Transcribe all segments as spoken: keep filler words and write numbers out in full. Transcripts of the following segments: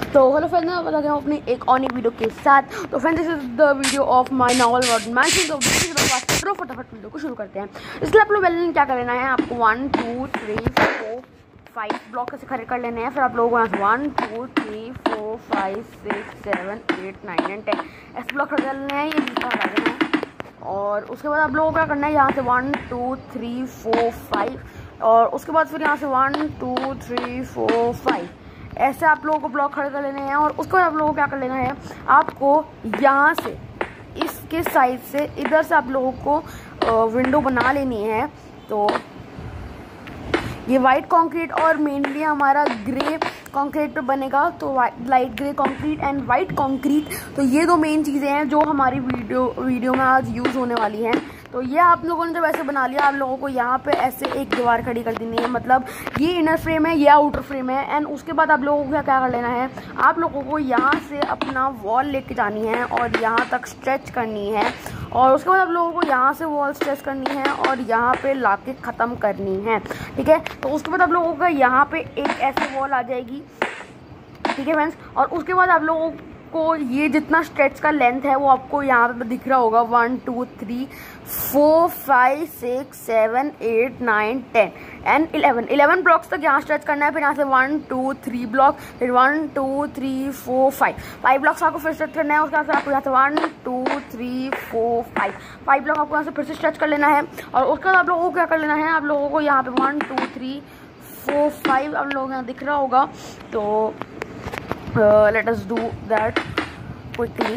तो hello friends, मैं बता रहा हूँ अपनी एक और नई वीडियो के साथ। तो friends, this is the video of my novel word mansion. तो चलो फटाफट वीडियो को शुरू करते हैं। इसलिए आप लोग पहले क्या कर लेना है, आपको one two three four five block कैसे खरीद कर लेने हैं। फिर आप लोगों को यहाँ से one two three four five six seven eight nine and ten ऐसे ब्लॉक खरीद लेने हैं, ये बीच का हटा देना है। और उसके बाद आप लोगों को क्या करना है, यहाँ से one two three four five और उसके बाद फिर यहाँ से one two three four five ऐसे आप लोगों को ब्लॉक खड़े कर लेने हैं। और उसके बाद आप लोगों को क्या कर लेना है, आपको यहाँ से इसके साइड से इधर से आप लोगों को विंडो बना लेनी है। तो ये वाइट कंक्रीट और मेनली हमारा ग्रे कंक्रीट पे बनेगा। तो light grey concrete and white concrete, तो ये दो मेन चीज़ें हैं जो हमारी वीडियो वीडियो में आज यूज़ होने वाली हैं। तो ये आप लोगों ने जब ऐसे बना लिया, आप लोगों को यहाँ पे ऐसे एक दीवार खड़ी कर देनी है। मतलब ये इनर फ्रेम है, ये आउटर फ्रेम है। एंड उसके बाद आप लोगों को क्या क्या कर लेना है, आप लोगों को यहाँ से अपना वॉल लेके जानी है और यहाँ तक स्ट्रेच करनी है। और उसके बाद आप लोगों को यहाँ से वॉल स्ट्रेच करनी है और यहाँ पे लाके ख़त्म करनी है, ठीक है। तो उसके बाद आप लोगों का यहाँ पे एक ऐसी वॉल आ जाएगी, ठीक है फ्रेंड्स। और उसके बाद आप लोगों को ये जितना स्ट्रेच का लेंथ है वो आपको यहाँ पे दिख रहा होगा, one two three four five six seven eight nine ten and eleven eleven blocks तक यहाँ स्ट्रेच करना है। फिर यहाँ से वन टू थ्री ब्लॉक, फिर one two three four five five blocks आपको फिर स्ट्रेच करना है। उसके बाद आपको यहाँ से one two three four five five block आपको यहाँ से फिर से स्ट्रेच कर लेना है। और उसके बाद आप लोगों को क्या कर लेना है, आप लोगों को यहाँ पे one two three four five आप लोगों को यहाँ दिख रहा होगा। तो Uh, let us do that quickly.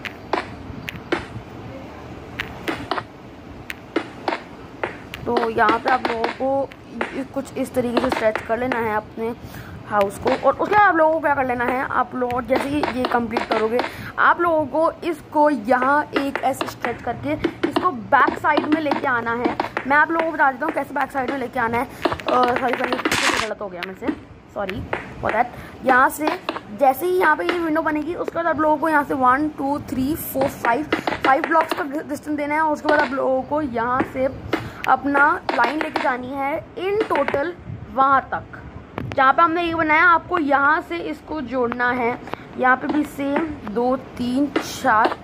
तो यहाँ पे आप लोगों को कुछ इस तरीके से स्ट्रेच कर लेना है अपने हाउस को। और उसके बाद आप लोगों को क्या कर लेना है, आप लोग जैसे ही ये कंप्लीट करोगे, आप लोगों को इसको यहाँ एक ऐसे स्ट्रेच करके इसको बैक साइड में लेके आना है। मैं आप लोगों को बता देता हूँ कैसे बैक साइड में लेके आना है। सॉरी सॉरी गलत हो गया मेरे से, सॉरी फॉर दैट। यहाँ से जैसे ही यहाँ पे ये विंडो बनेगी, उसके बाद आप लोगों को यहाँ से one two three four five five blocks का डिस्टेंस देना है। और उसके बाद आप लोगों को यहाँ से अपना लाइन लेके जानी है इन टोटल वहाँ तक जहाँ पे हमने ये बनाया। आपको यहाँ से इसको जोड़ना है, यहाँ पे भी सेम दो तीन चार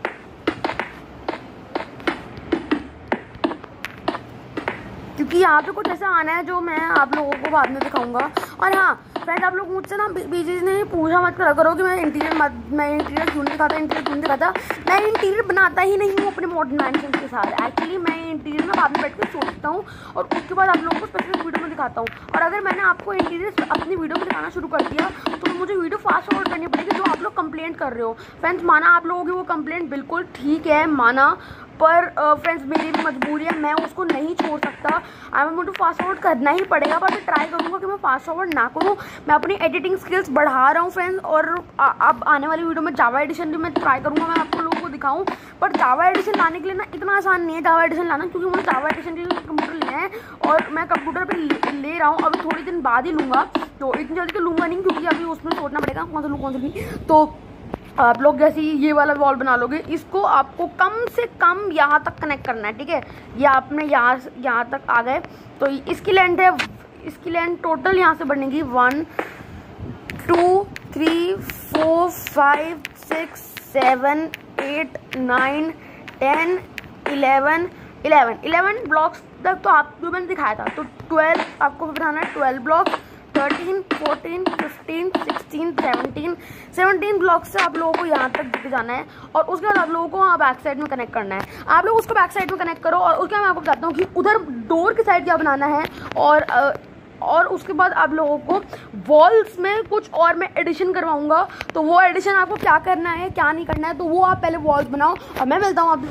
क्योंकि यहाँ पे कुछ ऐसा आना है जो मैं आप लोगों को बाद में दिखाऊंगा। और हाँ फ्रेंड, आप लोग मुझसे ना बीच ने पूछा मत करा करो कि मैं इंटीरियर मत मैं इंटीरियर क्यों नहीं दिखाता इंटीरियर क्यों नहीं दिखाता मैं इंटीरियर बनाता ही नहीं हूँ अपने मॉडर्न मैंशन के साथ। एक्चुअली मैं इंटीरियर में बाद में बैठ कर सोचता हूँ और उसके बाद आप लोगों को स्पेसिफिक वीडियो में दिखाता हूँ। और अगर मैंने आपको इंटीरियर अपनी वीडियो में दिखाना शुरू कर दिया तो मुझे वीडियो फास्ट फॉरवर्ड करनी पड़ेगी, जो आप लोग कंप्लेंट कर रहे हो। फ्रेंड्स, माना आप लोगों की वो कंप्लेंट बिल्कुल ठीक है, माना, पर फ्रेंड्स uh, मेरी भी मजबूरी है, मैं उसको नहीं छोड़ सकता। आई एम मुझे फास्ट फॉरवर्ड करना ही पड़ेगा, पर मैं ट्राई करूँगा कि मैं फास्ट फॉरवर्ड ना करूँ। मैं अपनी एडिटिंग स्किल्स बढ़ा रहा हूँ फ्रेंड्स। और अब आने वाली वीडियो में जावा एडिशन भी मैं ट्राई करूँगा, मैं आपको लोगों को दिखाऊँ। पर जावा एडिशन लाने के लिए ना इतना आसान नहीं है जावा एडिशन लाना, क्योंकि मुझे जावा एडिशन के लिए कंप्यूटर लेना है और मैं कंप्यूटर पर ले, ले रहा हूँ। अभी थोड़ी दिन बाद ही लूँगा, तो इतनी जल्दी तो लूँगा नहीं, क्योंकि अभी उसमें सोचना पड़ेगा कौन सा लूँ कौन सा नहीं। तो आप लोग जैसे ये वाला वॉल बना लोगे, इसको आपको कम से कम यहाँ तक कनेक्ट करना है, ठीक है। ये आपने यहाँ यहाँ तक आ गए, तो इसकी लेंथ है, इसकी लेंथ टोटल यहाँ से बनेगी one two three four five six seven eight nine ten eleven eleven eleven blocks तक। तो आप जो मैंने दिखाया था, तो ट्वेल्व आपको बनाना है, twelve block, thirteen fourteen fifteen sixteen seventeen seventeen block से आप लोगों को यहाँ तक दिख जाना है। और उसके बाद आप लोगों को वहाँ बैक साइड में कनेक्ट करना है। आप लोग उसको बैक साइड में कनेक्ट करो। और उसके बाद मैं आपको बताता हूँ कि उधर डोर की साइड क्या बनाना है। और और उसके बाद आप लोगों को वॉल्स में कुछ और मैं एडिशन करवाऊँगा। तो वो एडिशन आपको क्या करना है क्या नहीं करना है, तो वो आप पहले वॉल्स बनाओ और मैं मिलता हूँ आप।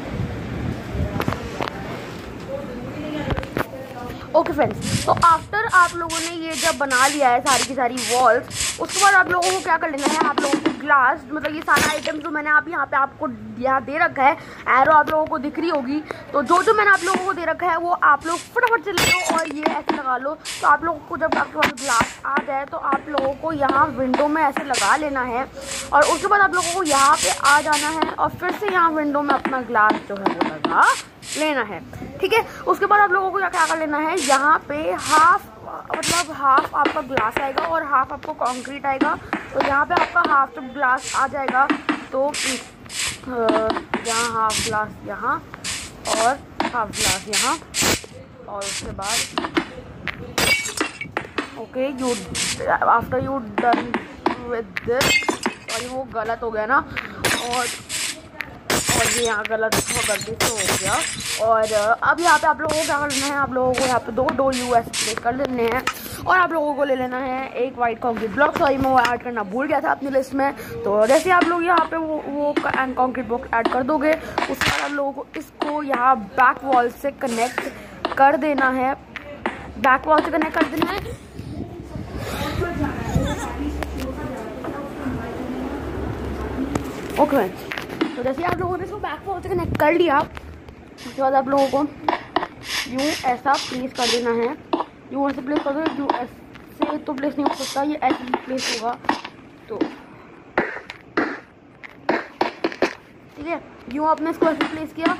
ओके फ्रेंड्स, तो आफ्टर आप लोगों ने ये जब बना लिया है सारी की सारी वॉल्स, उसके बाद आप लोगों को क्या कर लेना है, आप लोगों को ग्लास, मतलब ये सारा आइटम जो मैंने आप यहाँ पे आपको यहाँ दे रखा है, एरो आप लोगों को दिख रही होगी। तो जो जो मैंने आप लोगों को दे रखा है वो आप लोग फटाफट से ले लो और ये ऐसे लगा लो। तो आप लोगों को जब आपके पास ग्लास आ जाए तो आप लोगों को यहाँ विंडो में ऐसे लगा लेना है। और उसके बाद आप लोगों को यहाँ पे आ जाना है और फिर से यहाँ विंडो में अपना ग्लास जो है वो लगा लेना है, ठीक है। उसके बाद आप लोगों को क्या क्या कर लेना है, यहाँ पे हाफ मतलब हाफ आपका ग्लास आएगा और हाफ आपको कंक्रीट आएगा। तो यहाँ पे आपका हाफ तो ग्लास आ जाएगा, तो यहाँ हाफ ग्लास यहाँ और हाफ ग्लास यहाँ, और उसके बाद okay you after you done with this, और वो गलत हो गया ना, और और ये यहाँ गलत गलती से हो गया। और अब यहाँ पे आप लोगों को क्या करना है, आप लोगों को यहाँ पे दो डो यू एस प्लेस कर लेने हैं, और आप लोगों को ले लेना है एक वाइट कंक्रीट ब्लॉक। सॉरी मैं वो ऐड करना भूल गया था अपनी लिस्ट में। तो जैसे आप लोग यहाँ पे वो वो एंड कंक्रीट ब्लॉक ऐड कर दोगे, उसके बाद आप लोगों को इसको यहाँ बैक वॉल से कनेक्ट कर देना है, बैक वॉल से कनेक्ट कर देना है। Okay okay. तो जैसे आप लोगों ने इसको बैक वॉल से कनेक्ट कर लिया, उसके बाद आप लोगों को यूँ ऐसा प्लेस कर देना है, यूँ ऐसे प्लेस कर दो। यूँ ऐसे तो प्लेस नहीं हो सकता, ये ऐसे प्लेस होगा। तो ठीक है, यूँ आपने इसको ऐसे प्लेस किया,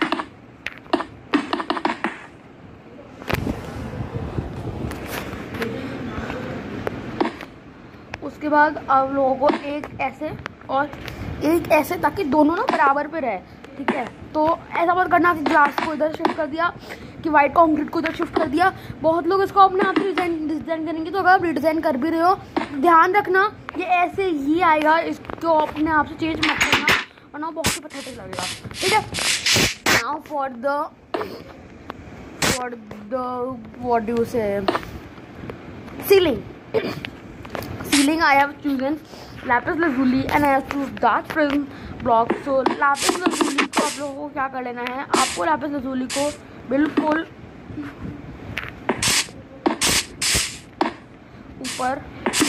उसके बाद आप लोगों को एक ऐसे और एक ऐसे, ताकि दोनों ना बराबर पे रहे। ठीक है, तो ऐसा मत करना कि ग्लास को इधर शिफ्ट कर दिया कि वाइट कंक्रीट को इधर शिफ्ट कर दिया। बहुत लोग इसको अपने आप से डिजाइन डिजाइन करेंगे, तो अगर आप डिजाइन कर भी रहे हो ध्यान रखना ये ऐसे ही आएगा, इसको अपने आप से चेंज मत करना वरना बहुत ही पथेटिक लगेगा। ठीक है, now for the for the what do you say ceiling ceiling I have chosen lapis lazuli and I have choose dark prism block। so lapis lazuli को आप लोगों को क्या कर लेना है, आपको लैपिस lazuli को बिल्कुल ऊपर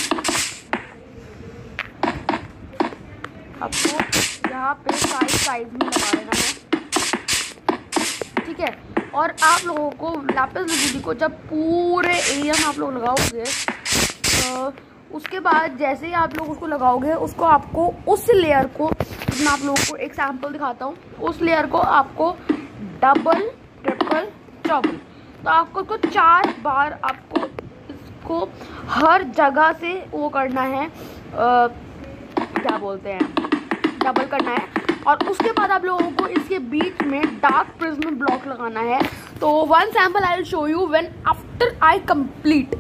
आपको यहाँ पे साइड साइड में लगा लेना है। ठीक है, और आप लोगों को लैपिस lazuli को जब पूरे एरिया में आप लोग लगाओगे, तो उसके बाद जैसे ही आप लोग उसको लगाओगे, उसको आपको उस लेयर को, मैं आप लोगों को एक सैम्पल दिखाता हूँ, उस लेयर को आपको डबल ट्रिपल चौबल, तो आपको उसको चार बार आपको इसको हर जगह से वो करना है, आ, क्या बोलते हैं, डबल करना है। और उसके बाद आप लोगों को इसके बीच में डार्क प्रिज्म ब्लॉक लगाना है। तो one sample I will show you when after I complete.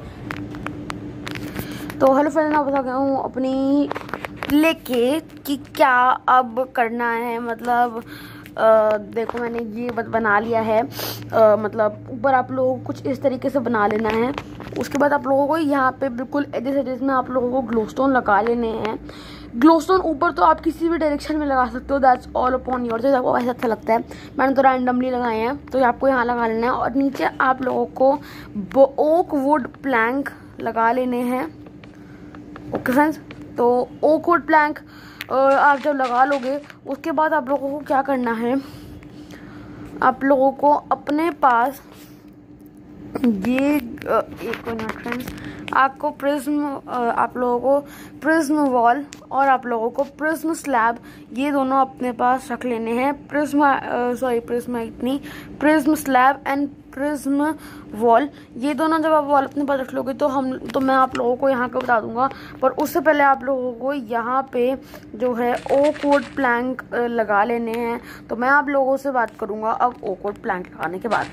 तो हेलो फ्रेंड्स, मैं बता गया हूँ अपनी लेके कि क्या अब करना है। मतलब आ, देखो मैंने ये बना लिया है, आ, मतलब ऊपर आप लोगों को कुछ इस तरीके से बना लेना है। उसके बाद आप लोगों को यहाँ पे बिल्कुल एजेस एजेस में आप लोगों को ग्लो स्टोन लगा लेने हैं। ग्लो स्टोन ऊपर तो आप किसी भी डायरेक्शन में लगा सकते हो, that's all upon your choice, आपको ऐसा अच्छा लगता है। मैंने तो रैंडमली लगाए हैं, तो आपको यहाँ लगा लेना है। और नीचे आप लोगों को ओक वुड प्लैंक लगा लेने हैं। ओके फ्रेंड्स, तो ओक वुड प्लैंक आप जब लगा लोगे, उसके बाद आप लोगों को क्या करना है, आप लोगों को अपने पास ये एक मिनट फ्रेंड्स, आपको प्रिज्म आप लोगों को प्रिज्म वॉल और आप लोगों को प्रिज्म स्लैब, ये दोनों अपने पास रख लेने हैं। प्रिज्म सॉरी प्रिज्म इतनी prism slab and prism wall, ये दोनों जब आप वॉल अपने पास रख लोगे तो हम तो मैं आप लोगों को यहाँ का बता दूंगा। पर उससे पहले आप लोगों को यहाँ पे जो है ओक वुड प्लैंक लगा लेने हैं। तो मैं आप लोगों से बात करूँगा अब ओक वुड प्लैंक लगाने के बाद।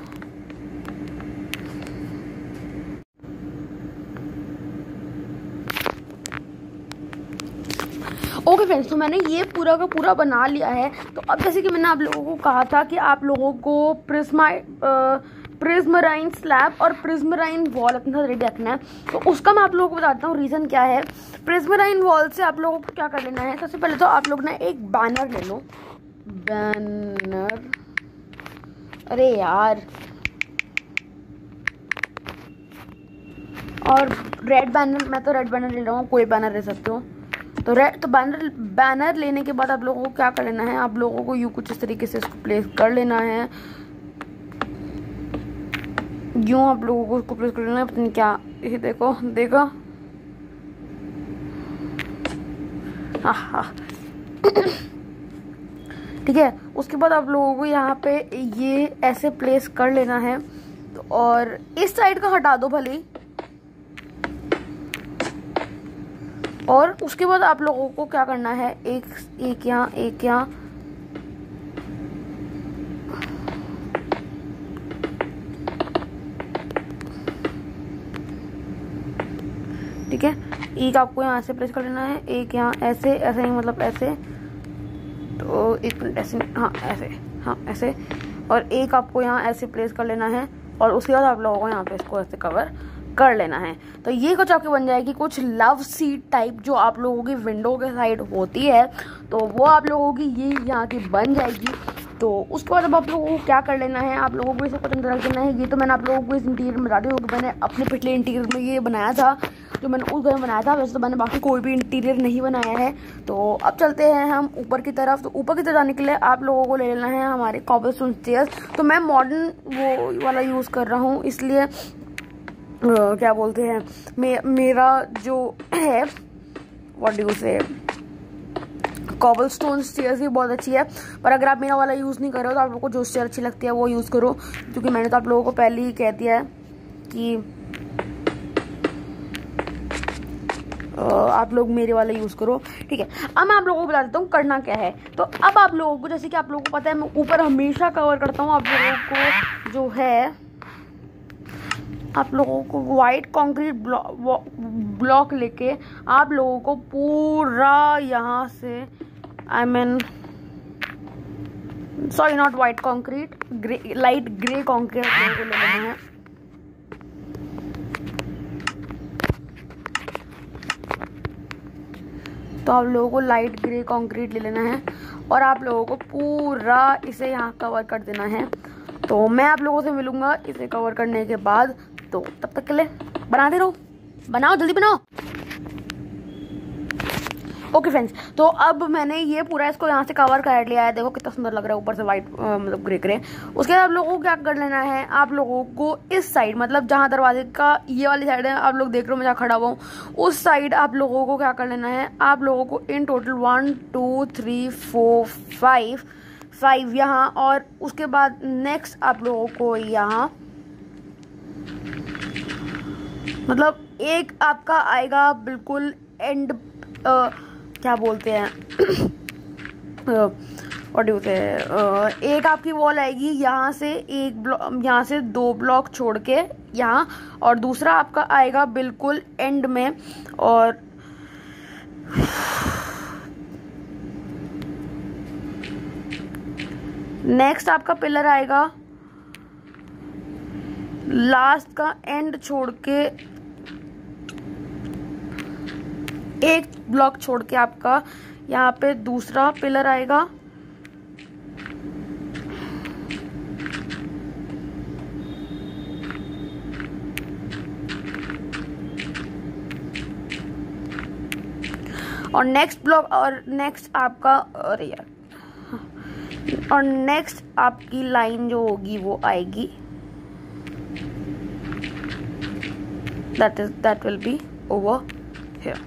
ओके फ्रेंड्स, तो मैंने ये पूरा का पूरा बना लिया है। तो अब जैसे कि मैंने आप लोगों को कहा था कि आप लोगों को प्रिज्मा प्रिज्मराइन स्लैब और प्रिज्मराइन वॉल अपने साथ रेडी रखना है। तो उसका मैं आप लोगों को बताता हूँ रीज़न क्या है। प्रिज्मराइन वॉल से आप लोगों को क्या कर लेना है, सबसे पहले तो आप लोग ना एक बैनर ले लो। बैनर, अरे यार, और रेड बैनर, मैं तो रेड बैनर ले रहा हूँ, कोई बैनर ले सकते हो। तो रेड तो बैनर बैनर लेने के बाद आप लोगों को क्या कर लेना है, आप लोगों को यूँ कुछ इस तरीके से इसको प्लेस कर लेना है। यूँ आप लोगों को उसको प्लेस कर लेना है। पता क्या, ये देखो देखो, हाँ हाँ ठीक है। उसके बाद आप लोगों को यहाँ पे ये ऐसे प्लेस कर लेना है। तो और इस साइड का हटा दो भले ही, और उसके बाद आप लोगों को क्या करना है, एक एक यहाँ एक यहाँ, ठीक है। एक आपको यहाँ से प्लेस कर लेना है, एक यहाँ ऐसे ऐसे नहीं मतलब ऐसे, तो एक मिनट ऐसे, हाँ ऐसे, हाँ ऐसे, और एक आपको यहाँ ऐसे प्लेस कर लेना है और उसके बाद आप लोगों को यहाँ पे इसको ऐसे कवर कर लेना है। तो ये कुछ आपकी बन जाएगी कुछ लव सीट टाइप जो आप लोगों की विंडो के साइड होती है, तो वो आप लोगों की ये यहाँ की बन जाएगी। तो उसके बाद अब आप लोगों को क्या कर लेना है, आप लोगों को इसे कुछ अंदर रख देना है। ये तो मैंने आप लोगों को इस इंटीरियर में बता दी होगी, मैंने अपने पिछले इंटीरियर में ये बनाया था, जो मैंने उस घर में बनाया था। वैसे तो मैंने बाकी कोई भी इंटीरियर नहीं बनाया है। तो अब चलते हैं हम ऊपर की तरफ। तो ऊपर की तरफ जाने के लिए आप लोगों को ले लेना है हमारे कॉबलस्टोन स्टेयर्स। तो मैं मॉडर्न वो वाला यूज़ कर रहा हूँ, इसलिए Uh, क्या बोलते हैं, मे, मेरा जो है what do you say cobblestone stairs भी बहुत अच्छी है। पर अगर आप मेरा वाला यूज़ नहीं कर रहे हो तो आप लोगों को जो स्टेयर अच्छी लगती है वो यूज़ करो, क्योंकि मैंने तो आप लोगों को पहले ही कह दिया है कि uh, आप लोग मेरे वाला यूज़ करो, ठीक है। अब मैं आप लोगों को बता देता हूँ करना क्या है। तो अब आप लोगों को, जैसे कि आप लोगों को पता है, मैं ऊपर हमेशा कवर करता हूँ आप लोगों को जो है, आप लोगों को वाइट कंक्रीट ब्लॉक ब्लॉक लेके आप लोगों को पूरा यहाँ से, I mean sorry not white concrete, grey light grey concrete आप लोगों को ले लेना है। तो आप लोगों को लाइट ग्रे कंक्रीट ले लेना है और आप लोगों को पूरा इसे यहाँ कवर कर देना है। तो मैं आप लोगों से मिलूंगा इसे कवर करने के बाद। तो तब तक के लिए बनाते रहो, बनाओ जल्दी बनाओ। ओके फ्रेंड्स, तो अब मैंने ये पूरा इसको यहाँ से कवर कर लिया है। देखो कितना सुंदर लग रहा है ऊपर से वाइट मतलब ग्रे ग्रे। उसके बाद आप लोगों को क्या कर लेना है, आप लोगों को इस साइड मतलब जहाँ दरवाजे का ये वाली साइड है, आप लोग देख रहे हो मैं जहाँ खड़ा हुआ हूँ, उस साइड आप लोगों को क्या कर लेना है, आप लोगों को in total one two three four five five यहाँ, और उसके बाद नेक्स्ट आप लोगों को यहाँ मतलब एक आपका आएगा बिल्कुल एंड, आ, क्या बोलते हैं व्हाट डू से, एक आपकी वॉल आएगी यहाँ से, एक ब्लॉक यहाँ से दो ब्लॉक छोड़ के यहाँ, और दूसरा आपका आएगा बिल्कुल एंड में। और नेक्स्ट आपका पिलर आएगा लास्ट का एंड छोड़ के, एक ब्लॉक छोड़ के आपका यहाँ पे दूसरा पिलर आएगा। और नेक्स्ट ब्लॉक और नेक्स्ट आपका, अरे यार, और नेक्स्ट आपकी लाइन जो होगी वो आएगी, that is that will be over here।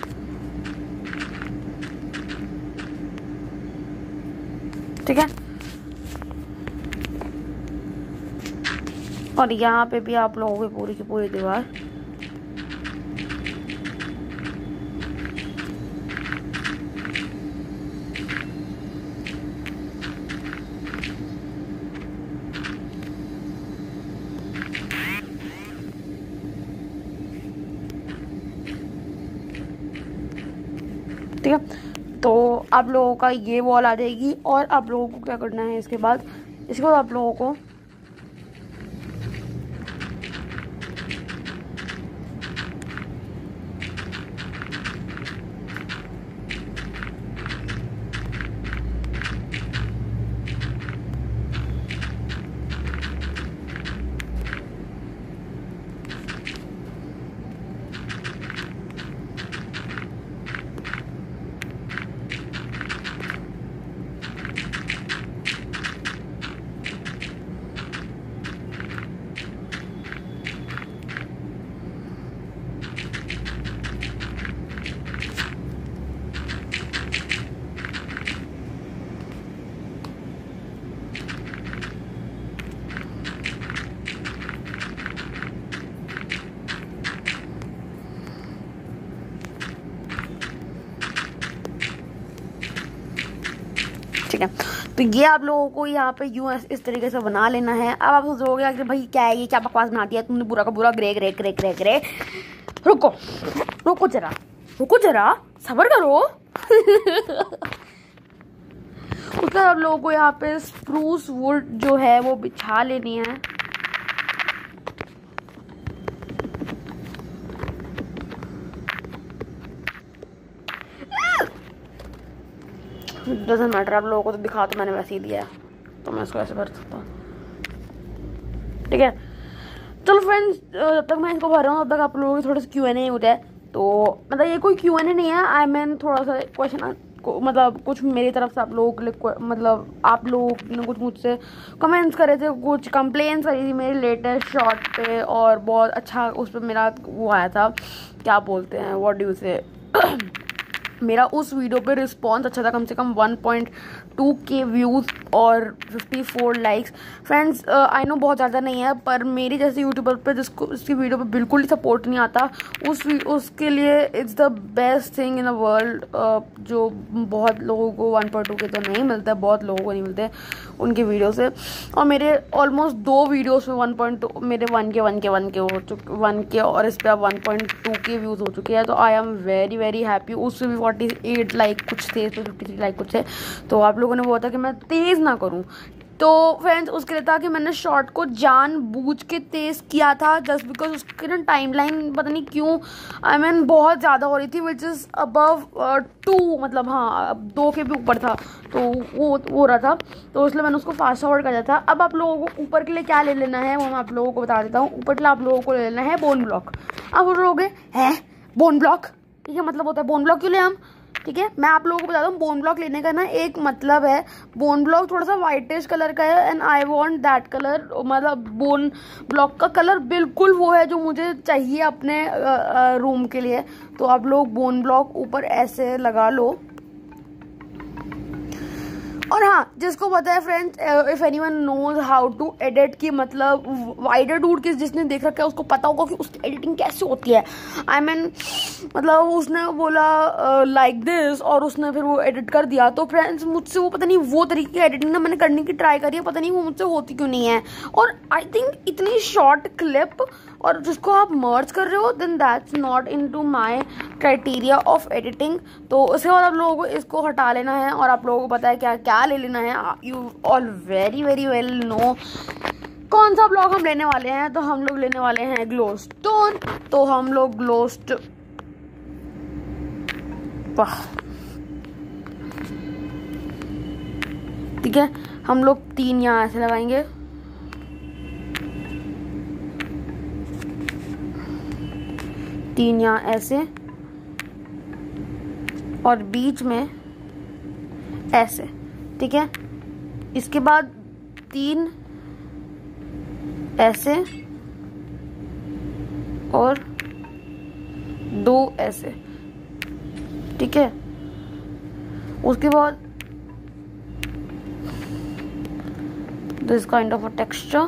ठीक है, और यहाँ पे भी आप लोगों की पूरी की पूरी दीवार ठीक है। तो आप लोगों का ये वॉल आ जाएगी, और आप लोगों को क्या करना है इसके बाद, इसके बाद आप लोगों को ठीक है। तो ये आप लोगों को यहाँ पे यूँ इस तरीके से बना लेना है। अब आप सोचोगे कि भाई क्या है ये, क्या बकवास बना दिया तुमने पूरा का पूरा, grey grey grey grey grey. रुको रुको जरा, रुको जरा, सब्र करो। उसके बाद आप लोगों को यहाँ पे स्प्रूस वुड जो है वो बिछा लेनी है। डजंट मैटर, आप लोगों को तो दिखा तो मैंने वैसे ही दिया है, तो मैं इसको ऐसे भर सकता हूँ, ठीक है। चलो फ्रेंड्स, जब तक मैं इसको भर रहा हूँ तब तक आप लोगों की थोड़ा सा क्यू एन ए हो जाए। तो मतलब ये कोई क्यू एन ए नहीं है, आई मीन थोड़ा सा क्वेश्चन, मतलब कुछ मेरी तरफ से आप लोगों के लिए, मतलब आप लोगों ने कुछ मुझसे कमेंट्स करे थे, कुछ कंप्लेंट्स करी थी मेरे लेटेस्ट शॉर्ट पे, और बहुत अच्छा उस पर मेरा वो आया था, क्या बोलते हैं, व्हाट डू यू से, मेरा उस वीडियो पे रिस्पॉन्स अच्छा था, कम से कम one point two K views और fifty four likes. Friends I know बहुत ज़्यादा नहीं है, पर मेरी जैसे यूट्यूबर पे जिसको उसकी वीडियो पे बिल्कुल ही सपोर्ट नहीं आता, उस उसके लिए it's the best thing in the world. जो बहुत लोगों को वन पॉइंट टू के तो नहीं मिलता है, बहुत लोगों को नहीं मिलते उनके वीडियो से, और मेरे ऑलमोस्ट दो वीडियोस में वन पॉइंट टू मेरे one K one K one K हो चुके वन के और इस पर अब one point two K views हो चुके हैं। तो I am very very happy. उससे भी फोर्टी एट लाइक कुछ थे, तो फिफ्टी थ्री लाइक कुछ थे। तो आप लोगों ने बोला था कि मैं तेज़ ना करूं, तो फ्रेंड्स उसके लिए था कि मैंने शॉर्ट को जानबूझ के तेज़ किया था, जस्ट बिकॉज उसकी ना टाइमलाइन पता नहीं क्यों आई I मीन mean, बहुत ज़्यादा हो रही थी, विच इज़ अबव टू, मतलब हाँ अब दो के भी ऊपर था, तो वो हो रहा था, तो इसलिए मैंने उसको फास्ट फॉरवर्ड कर दिया था। अब आप लोगों को ऊपर के लिए क्या ले लेना है वो मैं आप लोगों को बता देता हूँ। ऊपर के लिए आप लोगों को ले लेना है बोन ब्लॉक। अब बोल रहे हैं बोन ब्लॉक, ठीक है, मतलब होता है बोन ब्लॉक क्यों ले हम, ठीक है। मैं आप लोगों को बताता हूँ बोन ब्लॉक लेने का ना एक मतलब है, बोन ब्लॉक थोड़ा सा वाइटिश कलर का है, and I want that colour, मतलब बोन ब्लॉक का कलर बिल्कुल वो है जो मुझे चाहिए अपने रूम के लिए। तो आप लोग बोन ब्लॉक ऊपर ऐसे लगा लो। और हाँ, जिसको पता है friends, if anyone knows how to edit की मतलब वाइडर डूड की जिसने देख रखा है उसको पता होगा कि उसकी एडिटिंग कैसे होती है। आई I मीन mean, मतलब उसने बोला लाइक uh, दिस like और उसने फिर वो एडिट कर दिया। तो फ्रेंड्स मुझसे वो पता नहीं वो तरीके की एडिटिंग ना मैंने करने की ट्राई करी है, पता नहीं वो मुझसे होती क्यों नहीं है। और आई थिंक इतनी शॉर्ट क्लिप और जिसको आप मर्ज कर रहे हो, then that's not into my criteria of editing. तो उसके बाद आप लोगों को इसको हटा लेना है, और आप लोगों को पता है क्या क्या ले लेना है। You all very very well know कौन सा ब्लॉक हम लेने वाले हैं। तो हम लोग लेने वाले हैं ग्लो स्टोन। तो हम लोग ग्लो स्टोन, वाह ठीक है, हम लोग तीन यहाँ ऐसे लगाएंगे, तीन यहाँ ऐसे, और बीच में ऐसे, ठीक है। इसके बाद तीन ऐसे और दो ऐसे, ठीक है। उसके बाद this kind of a texture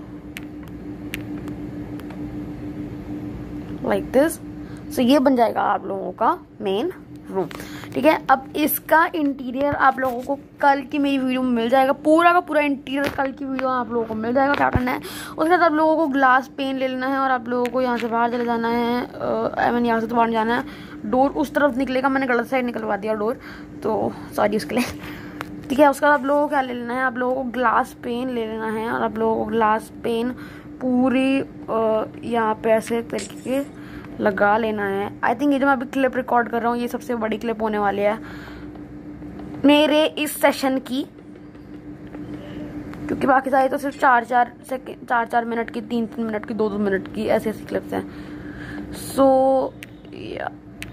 like this. So ये बन जाएगा आप लोगों का मेन रूम, ठीक है। अब इसका इंटीरियर आप लोगों को कल की मेरी वीडियो में मिल जाएगा, पूरा का पूरा इंटीरियर कल की वीडियो में आप लोगों को मिल जाएगा क्या करना है। उसके बाद आप लोगों को ग्लास पेन ले लेना है, और आप लोगों को यहाँ से बाहर चले जाना है। आई मीन यहाँ से तो बाहर जाना है, डोर उस तरफ निकलेगा, मैंने गलत साइड निकलवा दिया डोर, तो सॉरी उसके लिए, ठीक है। उसके बाद आप लोगों को क्या ले लेना है, आप लोगों को ग्लास पेन ले लेना है, और आप लोगों को ग्लास पेन पूरी यहाँ पे ऐसे तरीके लगा लेना है। आई थिंक ये जो मैं अभी क्लिप रिकॉर्ड कर रहा हूँ ये सबसे बड़ी क्लिप होने वाली है मेरे इस सेशन की, क्योंकि बाकी सारी तो सिर्फ चार चार सेकेंड चार चार मिनट की, तीन तीन मिनट की, दो दो मिनट की ऐसी ऐसी क्लिप्स हैं। सो या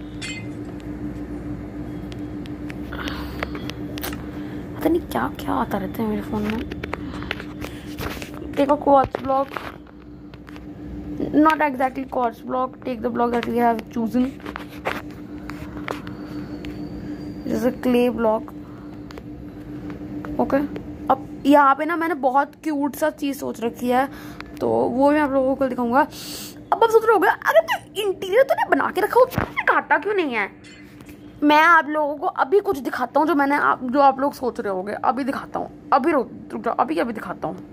पता नहीं क्या क्या आता रहता है मेरे फोन में। Take a quartz block, not exactly quartz block, take the block that we have chosen, this is a clay block, okay। अब यहाँ पे ना मैंने बहुत क्यूट सा चीज़ सोच रखी है, तो वो मैं आप लोगों को दिखाऊंगा। अब आप सोच रहे होगे अरे तो इंटीरियर तो नहीं बना के रखा, उसने काटा क्यों नहीं है। मैं आप लोगों को अभी कुछ दिखाता हूँ जो मैंने आप जो आप लोग सोच रहे होंगे। अभी दिखाता हूँ, अभी रुक रुक जाओ, अभी अभी दिखाता हूँ,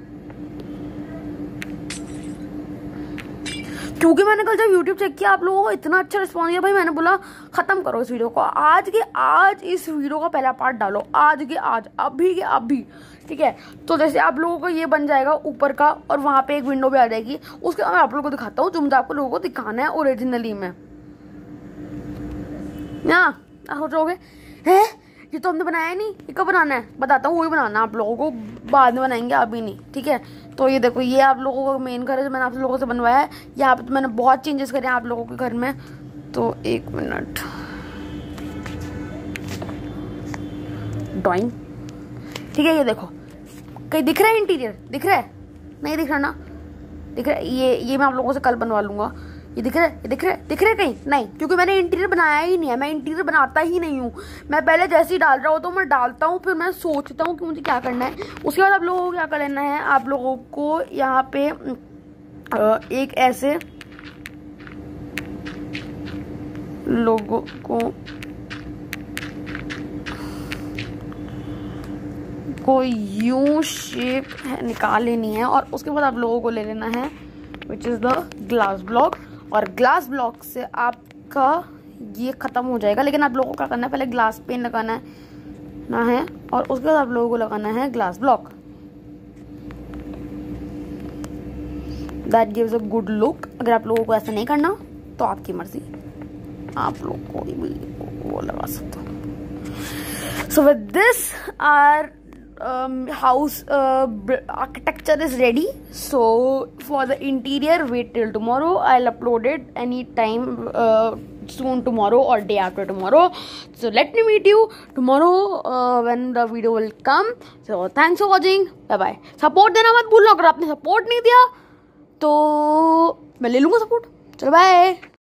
क्योंकि मैंने कल जब YouTube चेक किया आप लोगों को इतना अच्छा रिस्पॉन्स दिया भाई, मैंने बोला खत्म करो इस वीडियो को, आज के आज इस वीडियो का पहला पार्ट डालो, आज के आज, अभी के अभी, ठीक है। तो जैसे आप लोगों को ये बन जाएगा ऊपर का, और वहाँ पे एक विंडो भी आ जाएगी, उसके बाद मैं आप लोगों को दिखाता हूँ जो मुझे आपको लोगों को दिखाना है ओरिजिनली में। ना सोचोगे है ये तो हमने बनाया नहीं, ये कब बनाना है, बताता हूँ, वही बनाना आप लोगों को, बाद में बनाएंगे, अभी नहीं, ठीक है। तो ये देखो, ये आप लोगों का मेन घर है जो मैंने आप लोगों से बनवाया है। यहाँ पे तो मैंने बहुत चेंजेस करे हैं आप लोगों के घर में। तो एक मिनट, ड्राइंग, ठीक है। ये देखो, कहीं दिख रहा है इंटीरियर, दिख रहा है, नहीं दिख रहा ना, दिख रहा है, ये ये मैं आप लोगों से कल बनवा लूँगा। ये दिख रहा है, ये दिख रहा है, दिख रहा है कहीं नहीं, क्योंकि मैंने इंटीरियर बनाया ही नहीं है, मैं इंटीरियर बनाता ही नहीं हूँ। मैं पहले जैसे ही डाल रहा होता हूँ मैं डालता हूँ, फिर मैं सोचता हूँ कि मुझे क्या करना है। उसके बाद आप लोगों को क्या कर लेना है, आप लोगों को यहाँ पे एक ऐसे लोगों को को यू शेप निकाल लेनी है, और उसके बाद आप लोगों को ले लेना है which is the glass block, और ग्लास ब्लॉक से आपका ये ख़त्म हो जाएगा। लेकिन आप लोगों को क्या करना है, पहले ग्लास पेन लगाना है ना है, और उसके बाद आप लोगों को लगाना है glass block. That gives a good look. अगर आप लोगों को ऐसा नहीं करना तो आपकी मर्जी, आप लोग कोई भी वो लगा सकते हो। So with this are Um, house uh, architecture is ready. So for the interior, wait till tomorrow. I'll upload it anytime uh, soon, tomorrow or day after tomorrow. So let me meet you tomorrow uh, when the video will come. So thanks for watching. Bye bye. Support देना मत भूलना, अगर आपने support नहीं दिया तो मैं ले लूँगा support. चलो bye.